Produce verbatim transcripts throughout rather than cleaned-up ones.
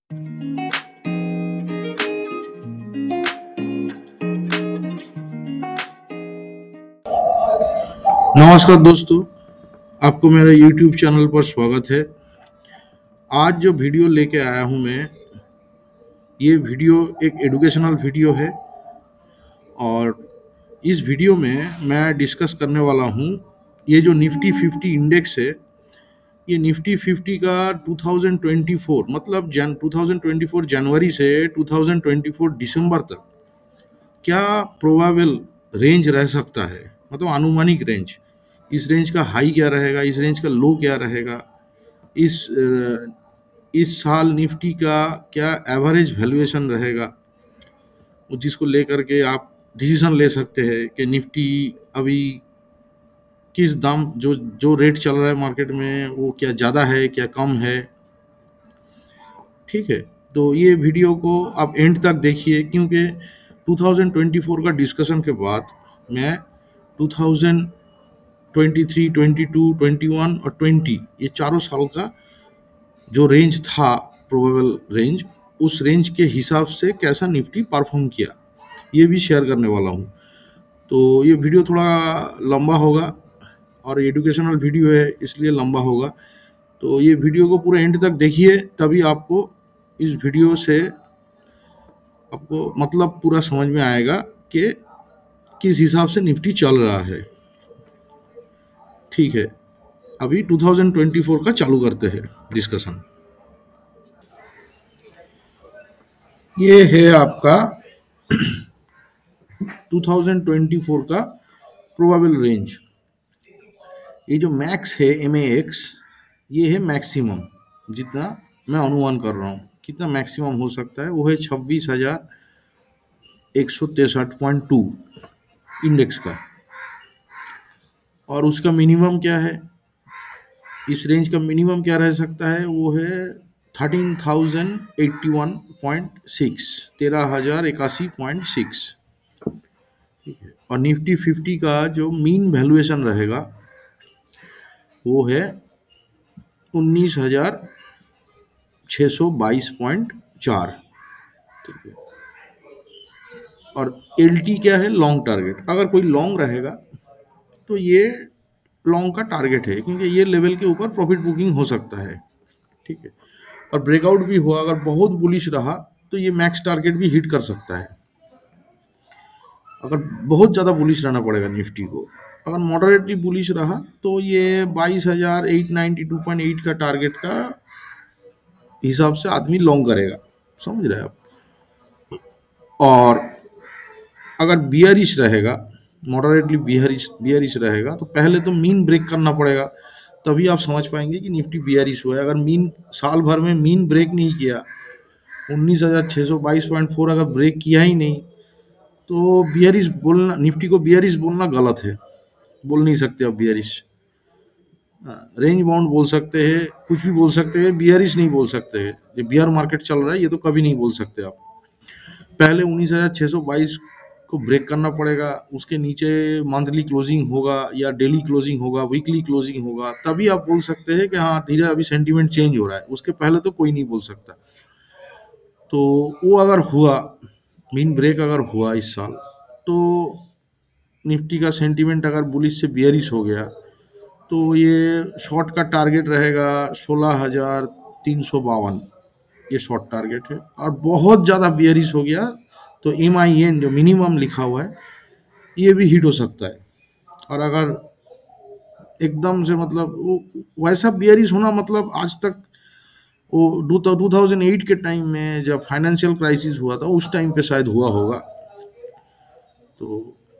नमस्कार दोस्तों, आपको मेरे यूट्यूब चैनल पर स्वागत है। आज जो वीडियो लेके आया हूँ मैं, ये वीडियो एक एजुकेशनल वीडियो है और इस वीडियो में मैं डिस्कस करने वाला हूँ ये जो निफ्टी फिफ्टी इंडेक्स है, ये निफ्टी फिफ्टी का दो हज़ार चौबीस मतलब जन दो हज़ार चौबीस जनवरी से दो हज़ार चौबीस दिसंबर तक क्या प्रोबेबल रेंज रह सकता है, मतलब अनुमानिक रेंज। इस रेंज का हाई क्या रहेगा, इस रेंज का लो क्या रहेगा, इस इस साल निफ्टी का क्या एवरेज वैल्यूएशन रहेगा, जिसको लेकर के आप डिसीजन ले सकते हैं कि निफ्टी अभी किस दाम जो जो रेट चल रहा है मार्केट में वो क्या ज़्यादा है क्या कम है। ठीक है, तो ये वीडियो को आप एंड तक देखिए, क्योंकि दो हज़ार चौबीस का डिस्कशन के बाद मैं दो हज़ार तेईस, बाईस, इक्कीस और बीस ये चारों साल का जो रेंज था प्रोबेबल रेंज, उस रेंज के हिसाब से कैसा निफ्टी परफॉर्म किया ये भी शेयर करने वाला हूँ। तो ये वीडियो थोड़ा लंबा होगा और एजुकेशनल वीडियो है इसलिए लंबा होगा। तो ये वीडियो को पूरे एंड तक देखिए, तभी आपको इस वीडियो से आपको मतलब पूरा समझ में आएगा कि किस हिसाब से निफ्टी चल रहा है। ठीक है, अभी दो हज़ार चौबीस का चालू करते हैं डिस्कशन। ये है आपका दो हज़ार चौबीस का प्रोबेबल रेंज। ये जो मैक्स है एम ए एक्स, ये है मैक्सिमम, जितना मैं अनुमान कर रहा हूँ कितना मैक्सिमम हो सकता है वो है छब्बीस हजार एक सौ तिरसठ पॉइंट टू इंडेक्स का। और उसका मिनिमम क्या है, इस रेंज का मिनिमम क्या रह सकता है, वो है thirteen thousand eighty one point six, तेरह हजार इक्यासी पॉइंट सिक्स। और निफ्टी फिफ्टी का जो मीन वैल्यूएशन रहेगा वो है उन्नीस हजार छः सौ बाईस पॉइंट चार। ठीक है, और एल टी क्या है, लॉन्ग टारगेट। अगर कोई लॉन्ग रहेगा तो ये लॉन्ग का टारगेट है, क्योंकि ये लेवल के ऊपर प्रॉफिट बुकिंग हो सकता है। ठीक है, और ब्रेकआउट भी हुआ, अगर बहुत बुलिश रहा तो ये मैक्स टारगेट भी हिट कर सकता है। अगर बहुत ज़्यादा बुलिश रहना पड़ेगा निफ्टी को। अगर मॉडरेटली बुलिश रहा तो ये बाईस हजार eight ninety two point eight का टारगेट का हिसाब से आदमी लॉन्ग करेगा, समझ रहे हैं आप। और अगर बियरिश रहेगा, मॉडरेटली बियरिश बियरिश रहेगा तो पहले तो मीन ब्रेक करना पड़ेगा, तभी आप समझ पाएंगे कि निफ्टी बियरिश हुआ है। अगर मीन साल भर में मीन ब्रेक नहीं किया, उन्नीस हजार छः सौ बाईस पॉइंट फोर अगर ब्रेक किया ही नहीं, तो बियरिश बोलना, निफ्टी को बियरिश बोलना गलत है, बोल नहीं सकते आप बियरिश। रेंज बाउंड बोल सकते हैं, कुछ भी बोल सकते हैं, बियरिश नहीं बोल सकते हैं। ये बियर मार्केट चल रहा है ये तो कभी नहीं बोल सकते आप। पहले उन्नीस हजार छः सौ बाईस को ब्रेक करना पड़ेगा, उसके नीचे मंथली क्लोजिंग होगा या डेली क्लोजिंग होगा, वीकली क्लोजिंग होगा, तभी आप बोल सकते हैं कि हाँ धीरे अभी सेंटीमेंट चेंज हो रहा है। उसके पहले तो कोई नहीं बोल सकता। तो वो अगर हुआ, मीन ब्रेक अगर हुआ इस साल, तो निफ्टी का सेंटीमेंट अगर बुलिश से बियरिश हो गया तो ये शॉर्ट का टारगेट रहेगा सोलह हजार तीन सौ बावन, ये शॉर्ट टारगेट है। और बहुत ज़्यादा बियरिश हो गया तो एम आई एन जो मिनिमम लिखा हुआ है ये भी हिट हो सकता है। और अगर एकदम से मतलब वो वैसा बियरिश होना, मतलब आज तक वो दो हज़ार आठ के टाइम में जब फाइनेंशियल क्राइसिस हुआ था उस टाइम पे शायद हुआ होगा। तो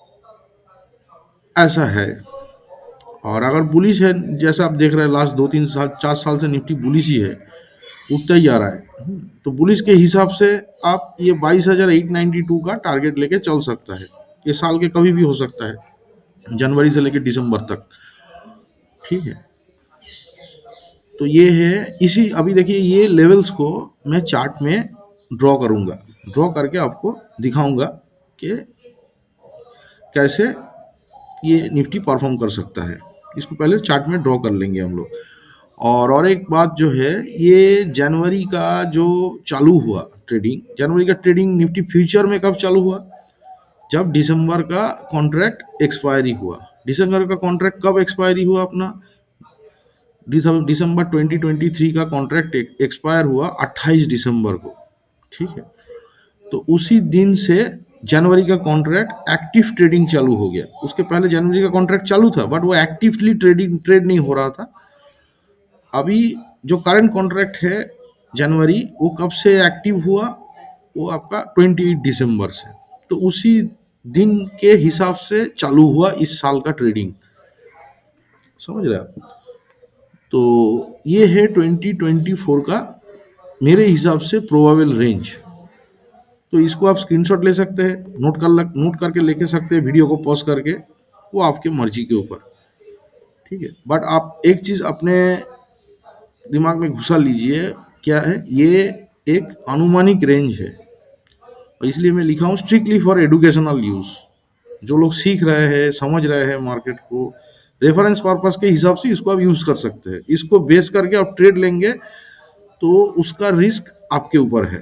ऐसा है। और अगर बुलिश है, जैसा आप देख रहे हैं लास्ट दो तीन साल चार साल से निफ्टी बुलिश ही है, उठता ही जा रहा है, तो बुलिश के हिसाब से आप ये बाईस हजार एट नाइन्टी टू का टारगेट लेके चल सकता है। ये साल के कभी भी हो सकता है, जनवरी से लेके दिसंबर तक। ठीक है, तो ये है इसी, अभी देखिए ये लेवल्स को मैं चार्ट में ड्रॉ करूँगा, ड्रॉ करके आपको दिखाऊंगा कि कैसे ये निफ्टी परफॉर्म कर सकता है। इसको पहले चार्ट में ड्रॉ कर लेंगे हम लोग। और और एक बात जो है, ये जनवरी का जो चालू हुआ ट्रेडिंग, जनवरी का ट्रेडिंग निफ्टी फ्यूचर में कब चालू हुआ? जब दिसंबर का कॉन्ट्रैक्ट एक्सपायरी हुआ। दिसंबर का कॉन्ट्रैक्ट कब एक्सपायरी हुआ अपना? दिसंबर ट्वेंटी ट्वेंटी थ्री का कॉन्ट्रैक्ट एक्सपायर हुआ अट्ठाईस दिसंबर को, ठीक है। तो उसी दिन से जनवरी का कॉन्ट्रैक्ट एक्टिव ट्रेडिंग चालू हो गया। उसके पहले जनवरी का कॉन्ट्रैक्ट चालू था, बट वो एक्टिवली ट्रेडिंग ट्रेड नहीं हो रहा था। अभी जो करंट कॉन्ट्रैक्ट है जनवरी, वो कब से एक्टिव हुआ? वो आपका अट्ठाईस दिसंबर से। तो उसी दिन के हिसाब से चालू हुआ इस साल का ट्रेडिंग, समझ रहे आप? तो ये है ट्वेंटी ट्वेंटी फोर का मेरे हिसाब से प्रोबेबल रेंज। तो इसको आप स्क्रीनशॉट ले सकते हैं, नोट कर लग नोट करके लेके सकते हैं, वीडियो को पॉज करके, वो आपके मर्जी के ऊपर, ठीक है। बट आप एक चीज़ अपने दिमाग में घुसा लीजिए, क्या है ये? एक अनुमानिक रेंज है, और इसलिए मैं लिखा हूँ स्ट्रिक्टली फॉर एडुकेशनल यूज़। जो लोग सीख रहे हैं, समझ रहे हैं मार्केट को, रेफरेंस पर्पस के हिसाब से इसको आप यूज़ कर सकते हैं। इसको बेस करके आप ट्रेड लेंगे तो उसका रिस्क आपके ऊपर है।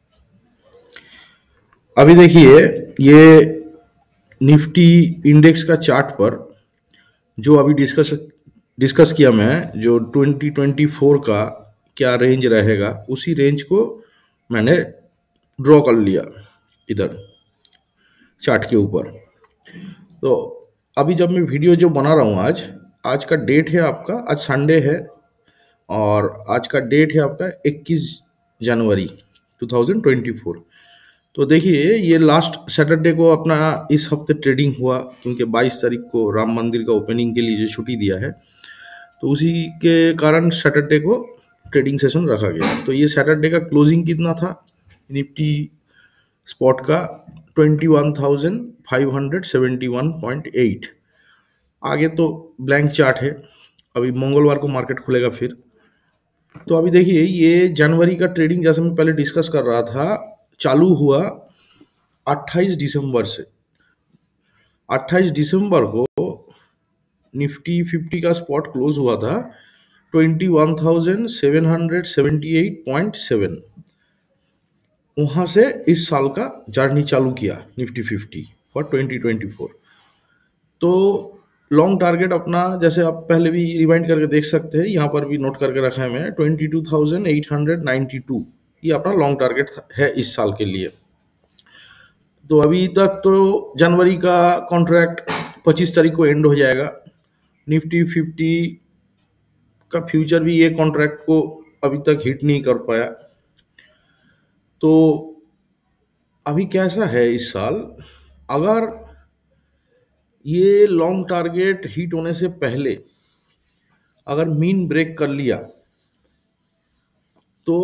अभी देखिए, ये निफ्टी इंडेक्स का चार्ट पर जो अभी डिस्कस डिस्कस किया मैं, जो ट्वेंटी ट्वेंटी फोर का क्या रेंज रहेगा, उसी रेंज को मैंने ड्रॉ कर लिया इधर चार्ट के ऊपर। तो अभी जब मैं वीडियो जो बना रहा हूँ, आज आज का डेट है आपका, आज संडे है, और आज का डेट है आपका इक्कीस जनवरी टू थाउजेंड ट्वेंटी फोर। तो देखिए, ये लास्ट सैटरडे को अपना इस हफ्ते ट्रेडिंग हुआ, क्योंकि बाईस तारीख को राम मंदिर का ओपनिंग के लिए जो छुट्टी दिया है, तो उसी के कारण सैटरडे को ट्रेडिंग सेशन रखा गया। तो ये सैटरडे का क्लोजिंग कितना था निफ्टी स्पॉट का? Twenty one thousand five hundred seventy one point eight. आगे तो ब्लैंक चार्ट है, अभी मंगलवार को मार्केट खुलेगा फिर। तो अभी देखिए, ये जनवरी का ट्रेडिंग जैसे मैं पहले डिस्कस कर रहा था, चालू हुआ अट्ठाईस दिसंबर से। अट्ठाईस दिसंबर को निफ्टी फिफ्टी का स्पॉट क्लोज हुआ था twenty one thousand seven hundred seventy eight point seven. वहाँ से इस साल का जर्नी चालू किया Nifty fifty for twenty twenty four. तो लॉन्ग टारगेट अपना, जैसे आप पहले भी रिवाइंड करके देख सकते हैं, यहाँ पर भी नोट करके रखा है मैं, twenty two thousand eight hundred ninety two. ये अपना लॉन्ग टारगेट है इस साल के लिए। तो अभी तक तो जनवरी का कॉन्ट्रैक्ट पच्चीस तारीख को एंड हो जाएगा। निफ्टी फिफ्टी का फ्यूचर भी ये कॉन्ट्रैक्ट को अभी तक हिट नहीं कर पाया। तो अभी कैसा है इस साल? अगर ये लॉन्ग टारगेट हिट होने से पहले अगर मीन ब्रेक कर लिया, तो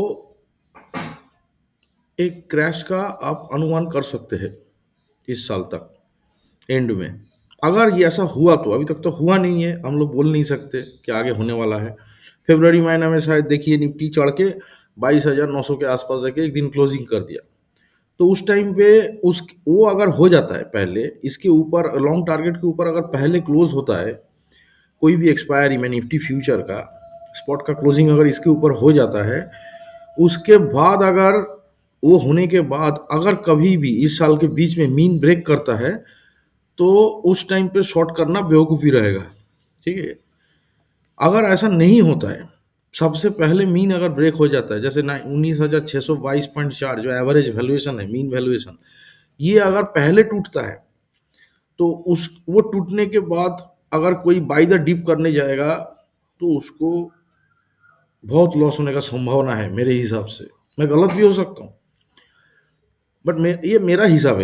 एक क्रैश का आप अनुमान कर सकते हैं इस साल तक एंड में। अगर ये ऐसा हुआ तो, अभी तक तो हुआ नहीं है, हम लोग बोल नहीं सकते कि आगे होने वाला है। फरवरी महीना में शायद देखिए निफ्टी चढ़ के बाईस हजार नौ सौ के आसपास जाके एक दिन क्लोजिंग कर दिया। तो उस टाइम पे उस वो अगर हो जाता है पहले, इसके ऊपर लॉन्ग टारगेट के ऊपर अगर पहले क्लोज होता है कोई भी एक्सपायरी में निफ्टी फ्यूचर का स्पॉट का क्लोजिंग अगर इसके ऊपर हो जाता है, उसके बाद अगर वो होने के बाद अगर कभी भी इस साल के बीच में मीन ब्रेक करता है, तो उस टाइम पे शॉर्ट करना बेवकूफ़ी रहेगा, ठीक है। अगर ऐसा नहीं होता है, सबसे पहले मीन अगर ब्रेक हो जाता है, जैसे ना उन्नीस हजार छः सौ बाईस पॉइंट चार जो एवरेज वैल्यूएशन है, मीन वैल्यूएशन, ये अगर पहले टूटता है, तो उस वो टूटने के बाद अगर कोई बाई द डिप करने जाएगा, तो उसको बहुत लॉस होने का संभावना है मेरे हिसाब से। मैं गलत भी हो सकता हूँ, बट मैं ये मेरा हिसाब है।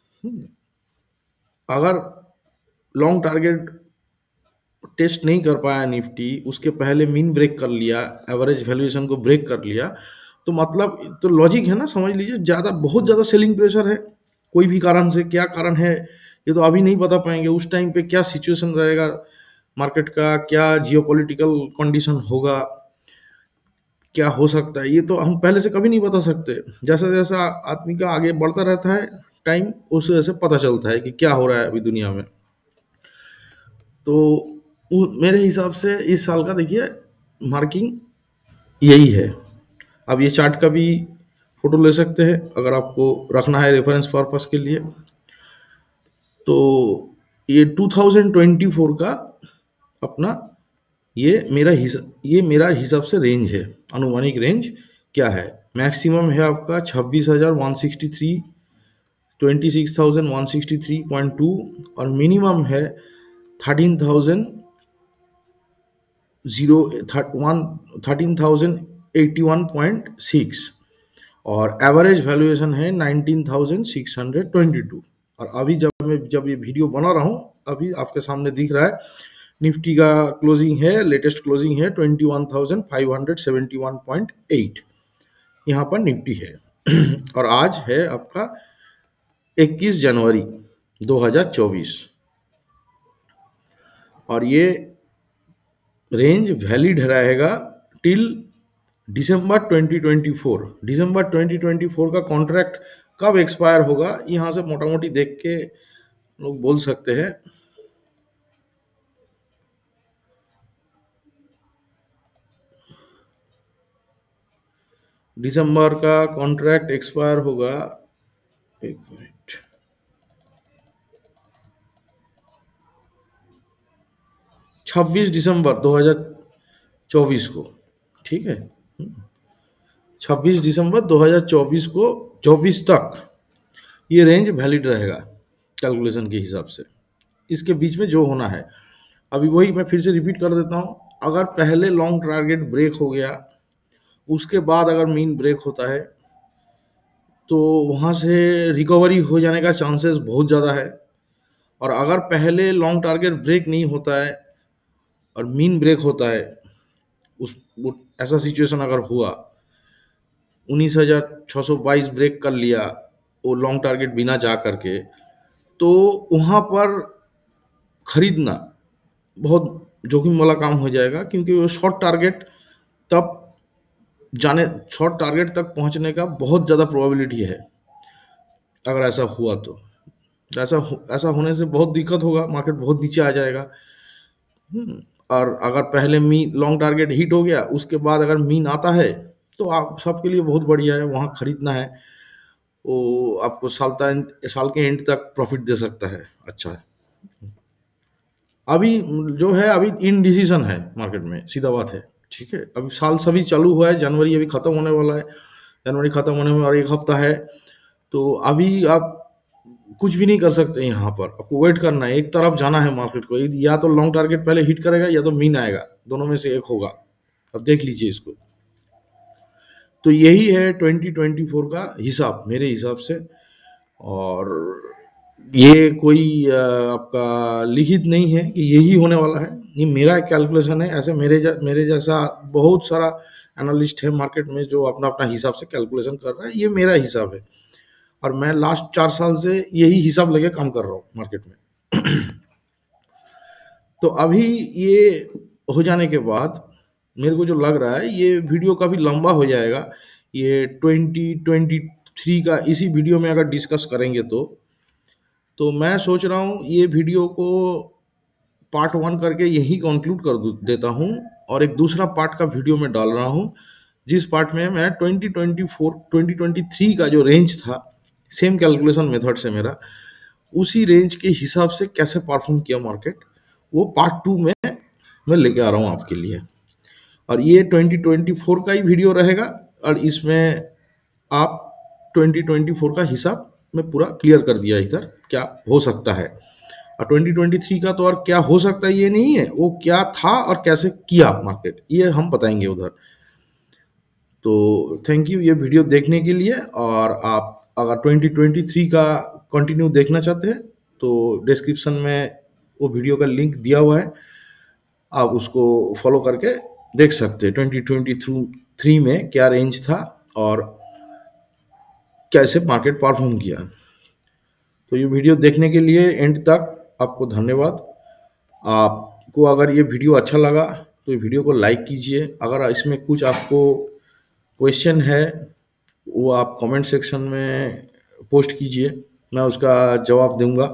अगर लॉन्ग टारगेट टेस्ट नहीं कर पाया निफ्टी, उसके पहले मीन ब्रेक कर लिया, एवरेज वैल्यूएशन को ब्रेक कर लिया, तो मतलब तो लॉजिक है ना, समझ लीजिए ज़्यादा बहुत ज़्यादा सेलिंग प्रेशर है कोई भी कारण से। क्या कारण है ये तो अभी नहीं बता पाएंगे, उस टाइम पे क्या सिचुएशन रहेगा मार्केट का, क्या जियोपॉलिटिकल कंडीशन होगा, क्या हो सकता है, ये तो हम पहले से कभी नहीं बता सकते। जैसा जैसा आदमी का आगे बढ़ता रहता है टाइम, उस वजह से पता चलता है कि क्या हो रहा है अभी दुनिया में। तो मेरे हिसाब से इस साल का देखिए मार्किंग यही है। अब ये चार्ट का भी फोटो ले सकते हैं अगर आपको रखना है रेफरेंस पर्पस के लिए। तो ये टू थाउजेंड ट्वेंटी फोर का अपना ये मेरा हिसाब ये मेरा हिसाब से रेंज है। अनुमानिक रेंज क्या है? मैक्सिमम है आपका छब्बीस हजार one sixty three twenty six thousand one sixty three point two और मिनिमम है thirteen thousand zero one thirteen thousand eighty one point six और एवरेज वैल्यूएशन है nineteen thousand six hundred twenty two. और अभी जब मैं जब ये वीडियो बना रहा हूँ अभी आपके सामने दिख रहा है निफ्टी का क्लोजिंग है, लेटेस्ट क्लोजिंग है twenty one thousand five hundred seventy one point eight यहाँ पर निफ्टी है। और आज है आपका इक्कीस जनवरी दो हज़ार चौबीस और ये रेंज वैलिड रहेगा till December twenty twenty four. December twenty twenty four का कॉन्ट्रैक्ट कब एक्सपायर होगा यहाँ से मोटा मोटी देख के लोग बोल सकते हैं। दिसंबर का कॉन्ट्रैक्ट एक्सपायर होगा, एक मिनट, छब्बीस दिसंबर दो हज़ार चौबीस को। ठीक है, छब्बीस दिसंबर दो हज़ार चौबीस को चौबीस तक ये रेंज वैलिड रहेगा कैलकुलेशन के हिसाब से। इसके बीच में जो होना है, अभी वही मैं फिर से रिपीट कर देता हूँ, अगर पहले लॉन्ग टारगेट ब्रेक हो गया उसके बाद अगर मीन ब्रेक होता है तो वहाँ से रिकवरी हो जाने का चांसेस बहुत ज़्यादा है। और अगर पहले लॉन्ग टारगेट ब्रेक नहीं होता है और मीन ब्रेक होता है, उस वो ऐसा सिचुएशन अगर हुआ उन्नीस हजार छः सौ बाईस ब्रेक कर लिया वो लॉन्ग टारगेट बिना जा करके, तो वहाँ पर खरीदना बहुत जोखिम वाला काम हो जाएगा क्योंकि वो शॉर्ट टारगेट तब जाने शॉर्ट टारगेट तक पहुंचने का बहुत ज़्यादा प्रोबेबिलिटी है। अगर ऐसा हुआ तो ऐसा ऐसा होने से बहुत दिक्कत होगा, मार्केट बहुत नीचे आ जाएगा। और अगर पहले मी लॉन्ग टारगेट हिट हो गया उसके बाद अगर मीन आता है तो आप सबके लिए बहुत बढ़िया है, वहाँ खरीदना है, वो आपको साल तक साल के एंड तक प्रॉफिट दे सकता है। अच्छा है, अभी जो है अभी इनडिसीजन है मार्केट में, सीधा बात है। ठीक है, अभी साल सभी चालू हुआ है, जनवरी अभी खत्म होने वाला है, जनवरी खत्म होने में और एक हफ्ता है। तो अभी आप कुछ भी नहीं कर सकते, यहाँ पर आपको वेट करना है, एक तरफ जाना है मार्केट को, या तो लॉन्ग टारगेट पहले हिट करेगा या तो मीन आएगा, दोनों में से एक होगा। अब देख लीजिए इसको। तो यही है ट्वेंटी ट्वेंटी फोर का हिसाब मेरे हिसाब से। और ये कोई आपका लिखित नहीं है कि यही होने वाला है, ये मेरा कैलकुलेशन है। ऐसे मेरे जा, मेरे जैसा बहुत सारा एनालिस्ट है मार्केट में जो अपना अपना हिसाब से कैलकुलेशन कर रहा है, ये मेरा हिसाब है और मैं लास्ट चार साल से यही हिसाब लेके काम कर रहा हूँ मार्केट में। तो अभी ये हो जाने के बाद मेरे को जो लग रहा है ये वीडियो काफ़ी लंबा हो जाएगा, ये ट्वेंटी ट्वेंटी थ्री का इसी वीडियो में अगर डिस्कस करेंगे तो तो मैं सोच रहा हूँ ये वीडियो को पार्ट वन करके यही कंक्लूड कर देता हूँ और एक दूसरा पार्ट का वीडियो में डाल रहा हूँ जिस पार्ट में मैं twenty twenty four twenty twenty three का जो रेंज था सेम कैलकुलेशन मेथड से मेरा, उसी रेंज के हिसाब से कैसे परफॉर्म किया मार्केट, वो पार्ट टू में मैं लेके आ रहा हूँ आपके लिए। और ये ट्वेंटी ट्वेंटी फोर का ही वीडियो रहेगा और इसमें आप ट्वेंटी ट्वेंटी फोर का हिसाब मैं पूरा क्लियर कर दिया इधर क्या हो सकता है। और ट्वेंटी ट्वेंटी थ्री का तो और क्या हो सकता है ये नहीं है, वो क्या था और कैसे किया मार्केट ये हम बताएंगे उधर। तो थैंक यू ये वीडियो देखने के लिए। और आप अगर ट्वेंटी ट्वेंटी थ्री का कंटिन्यू देखना चाहते हैं तो डिस्क्रिप्शन में वो वीडियो का लिंक दिया हुआ है, आप उसको फॉलो करके देख सकते हैं ट्वेंटी ट्वेंटी थ्री में क्या रेंज था और कैसे मार्केट परफॉर्म किया। तो ये वीडियो देखने के लिए एंड तक आपको धन्यवाद। आपको अगर ये वीडियो अच्छा लगा तो ये वीडियो को लाइक कीजिए। अगर इसमें कुछ आपको क्वेश्चन है वो आप कमेंट सेक्शन में पोस्ट कीजिए, मैं उसका जवाब दूंगा।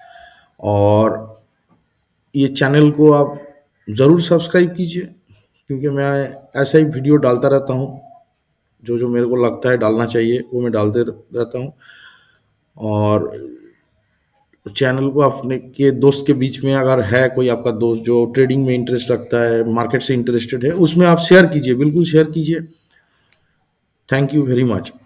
और ये चैनल को आप ज़रूर सब्सक्राइब कीजिए क्योंकि मैं ऐसा ही वीडियो डालता रहता हूँ, जो जो मेरे को लगता है डालना चाहिए वो मैं डालते रहता हूँ। और चैनल को अपने के दोस्त के बीच में अगर है कोई आपका दोस्त जो ट्रेडिंग में इंटरेस्ट रखता है, मार्केट से इंटरेस्टेड है, उसमें आप शेयर कीजिए, बिल्कुल शेयर कीजिए। Thank you very much.